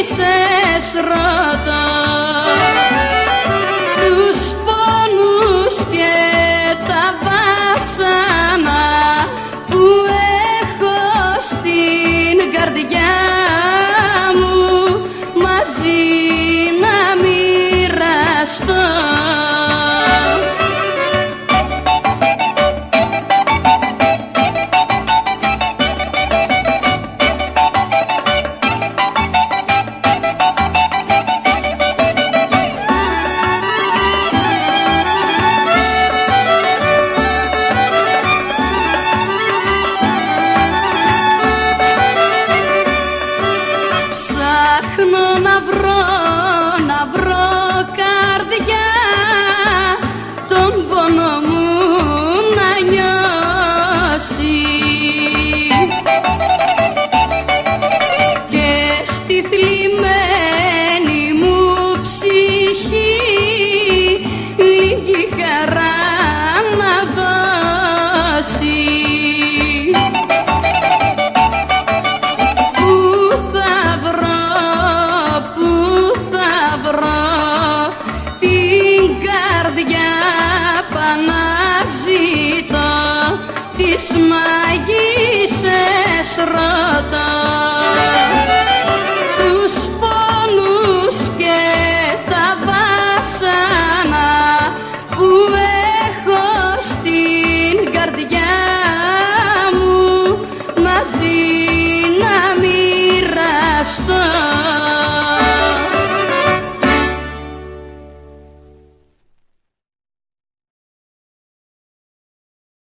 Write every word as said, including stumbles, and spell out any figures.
μάγισσες ρωτώ τους πόνους και τα βάσανα που έχω στην καρδιά μου μαζί να μοιραστώ. Ψάχνω να βρω, να βρω καρδιά, τον πόνο μου να νιώσει και στη θλιμμένη μου ψυχή λίγη χαρά να δώσει. Παναζητώ τις μάγισσες ρωτώ.